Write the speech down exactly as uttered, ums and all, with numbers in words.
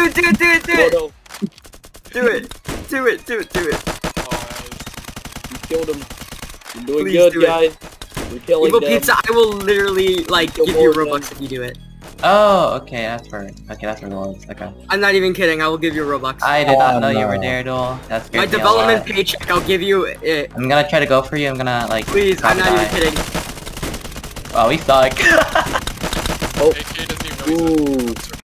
do it, do it, do it, do Oh, it! no. Do it! Do it, do it, do it! You killed him. You're doing Please good, do it. guys. We're killing Evil them. Pizza, I will literally, like, Kill give you more of Robux them. if you do it. Oh, okay, that's where. Okay, that's where it was. Okay. I'm not even kidding, I will give you Robux. I did not Oh, know you no. were there, Duel. That's My development paycheck, I'll give you it. I'm gonna try to go for you. I'm gonna like. Please, I'm not die. even kidding. Oh, we suck. Oh. A K doesn't even know he's a Ooh.